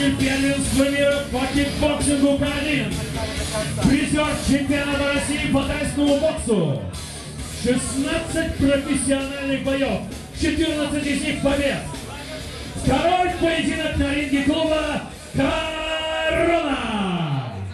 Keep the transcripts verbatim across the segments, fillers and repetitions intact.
Всероссийское первенство мира по кикбоксингу К один. Призер чемпионата России по тайскому боксу. шестнадцать профессиональных боев, четырнадцать из них побед. Второй поединок на ринге клуба «Корона».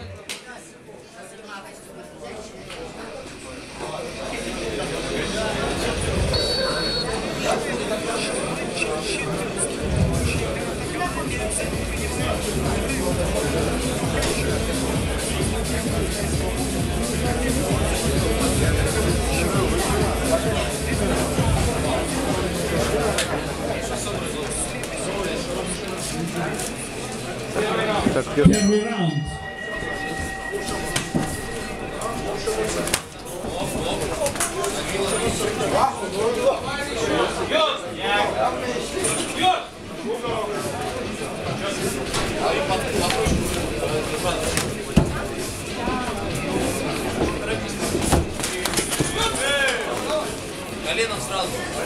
Первый раунд. Коленом сразу.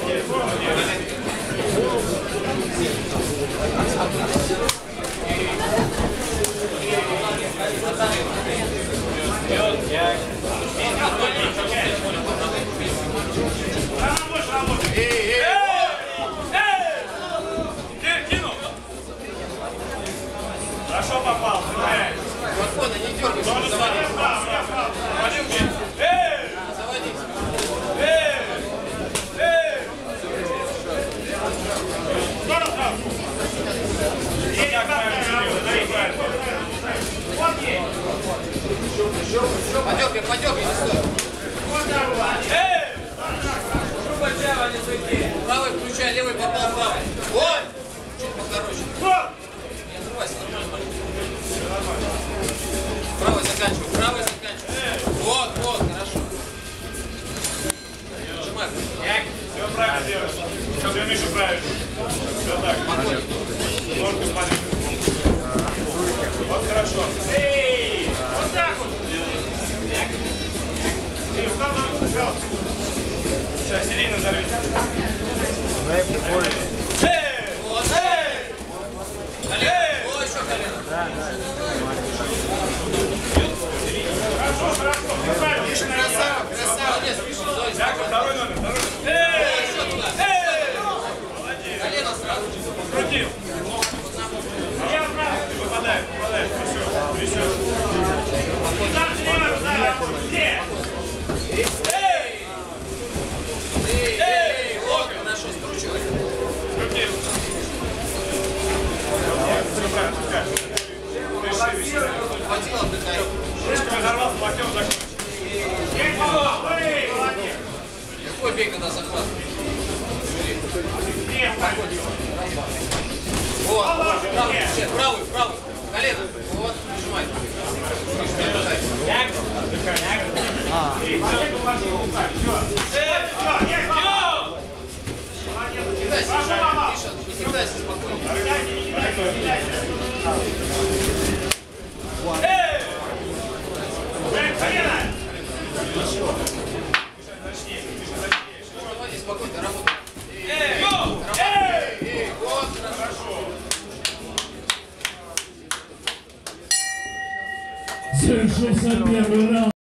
Хорошо попал, Подхода, не дергайся, заводи. Заводи. Подергай, подергай, не стой. Правый включай, левый попал правый. Вот! Чуть покороче. Не отрывайся, нормально. Правый заканчивай, правый заканчивай. Вот, вот, хорошо. Нажимай. Все правильно делаешь. Все, Миша, правильно. Все так. Ножку смотри. Вот хорошо. Эй! Вот так вот. Эй, встал, встал. Сейчас, серийно взорвись. Эй, прикольно. Эй! Вот, эй! Колено. О, еще колено. Да, да. Хорошо, хорошо. Правильно, Миша, Красава, красава. Молодец. Стой, так, второй номер, второй номер. Эй! еще туда. Эй! Молодец. Колено сразу. Крутил. Я прав. Ты попадаешь, попадаешь. Трясешь, трясешь. Там снимай, да, где? Эй! Эй, эй, вот, хорошо, скручивай. Крутил. Все правильно, пускай. Реши, реши. Хватило, отдыхай. Ручками взорвался, локтем закончил. Эй, молодец. Легко бей, когда захват. Нет, так. Вот, правый, все, правый, правый. Колено. Вот, нажимай. А. Эй, все, все, есть, молодец. Не кидайся, Миша, не кидайся, спокойно. Эй! Эй, колено! Заводи, спокойно, работай. Эй! Эй! Эй, вот, Хорошо. Завершился первый раунд.